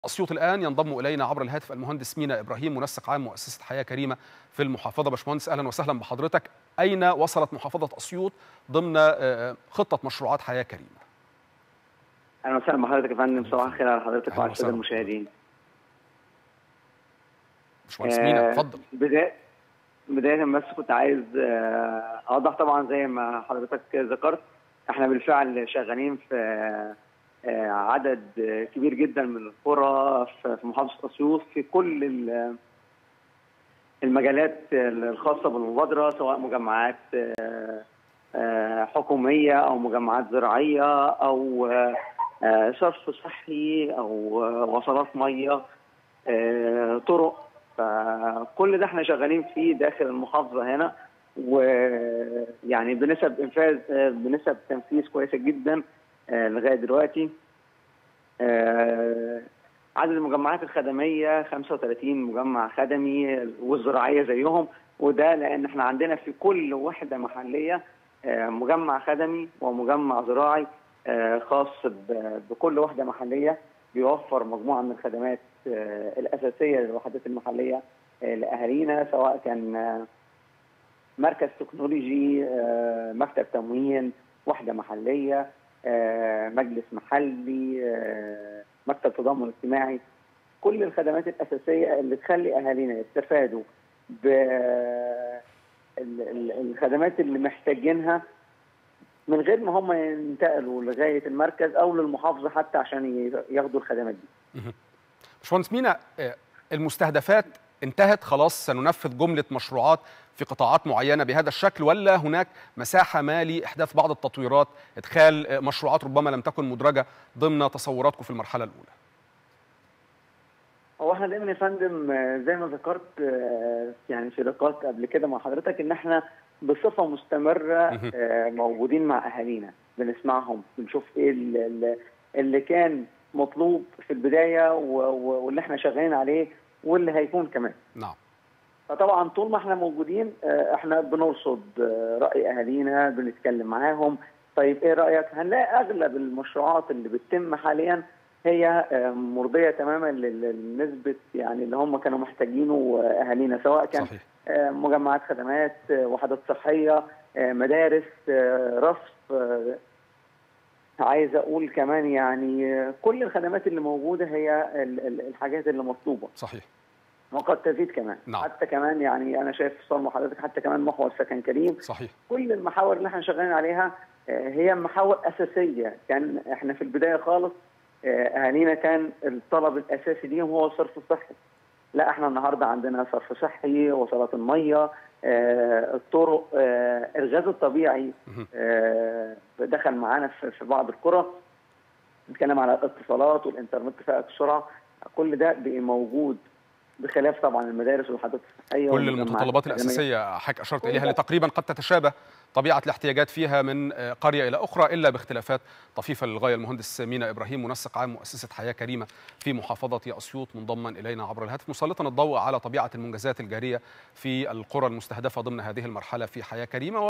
أسيوط الآن ينضم إلينا عبر الهاتف المهندس مينا إبراهيم، منسق عام مؤسسة حياة كريمة في المحافظة. باشمهندس أهلا وسهلا بحضرتك. أين وصلت محافظة أسيوط ضمن خطة مشروعات حياة كريمة؟ أهلا وسهلا بحضرتك يا فندم، صباح الخير على حضرتك وعلى السادة المشاهدين. باشمهندس مينا اتفضل. بداية بس كنت عايز أوضح طبعا زي ما حضرتك ذكرت، احنا بالفعل شغالين في عدد كبير جدا من القرى في محافظة أسيوط في كل المجالات الخاصة بالمبادرة، سواء مجمعات حكومية أو مجمعات زراعية أو صرف صحي أو وصلات مية، طرق. فكل ده احنا شغالين فيه داخل المحافظة هنا، ويعني بنسب تنفيذ كويسة جدا لغاية دلوقتي. عدد المجمعات الخدمية 35 مجمع خدمي والزراعية زيهم، وده لأن احنا عندنا في كل وحدة محلية مجمع خدمي ومجمع زراعي خاص بكل وحدة محلية، بيوفر مجموعة من الخدمات الأساسية للوحدات المحلية لأهالينا، سواء كان مركز تكنولوجي، مكتب تموين، وحدة محلية، مجلس محلي، مكتب تضامن اجتماعي. كل الخدمات الأساسية اللي تخلي أهالينا يستفادوا بالخدمات اللي محتاجينها من غير ما هم ينتقلوا لغاية المركز أو للمحافظة حتى عشان ياخدوا الخدمات دي. باشمهندس مينا، المستهدفات انتهت خلاص؟ سننفذ جملة مشروعات في قطاعات معينة بهذا الشكل، ولا هناك مساحة ما لإحداث بعض التطويرات، إدخال مشروعات ربما لم تكن مدرجة ضمن تصوراتكم في المرحلة الأولى؟ هو احنا دايما يا فندم زي ما ذكرت يعني في لقاءات قبل كده مع حضرتك ان احنا بصفة مستمرة موجودين مع أهالينا، بنسمعهم، بنشوف ايه اللي كان مطلوب في البداية واللي احنا شغالين عليه واللي هيكون كمان. نعم. فطبعا طول ما احنا موجودين احنا بنرصد رأي أهالينا، بنتكلم معاهم. طيب ايه رأيك؟ هنلاقي اغلب المشروعات اللي بتتم حاليا هي مرضية تماما للنسبة يعني اللي هم كانوا محتاجينه أهالينا، سواء كان صحيح. مجمعات خدمات، وحدات صحية، مدارس، رصف. عايز أقول كمان يعني كل الخدمات اللي موجودة هي الحاجات اللي مطلوبة. صحيح. وقد تزيد كمان. نعم. حتى كمان يعني أنا شايف صار حضرتك حتى كمان محور سكن كريم. صحيح. كل المحاور اللي احنا شغالين عليها هي محاور أساسية. كان احنا في البداية خالص أهالينا كان الطلب الأساسي ليهم هو الصرف الصحي. لا، احنا النهارده عندنا صرف صحي، وصلات المية، الطرق، الغاز الطبيعي دخل معانا في بعض القرى. نتكلم على الاتصالات والإنترنت فائق السرعة، كل ده بقى موجود، بخلاف طبعا المدارس والوحدات الصحية كل المتطلبات الأساسية حضرتك أشرت إليها، اللي تقريبا قد تتشابه طبيعة الاحتياجات فيها من قرية إلى أخرى إلا باختلافات طفيفة للغاية. المهندس مينا إبراهيم، منسق عام مؤسسة حياة كريمة في محافظة أسيوط، منضما إلينا عبر الهاتف، مسلطا الضوء على طبيعة المنجزات الجارية في القرى المستهدفة ضمن هذه المرحلة في حياة كريمة.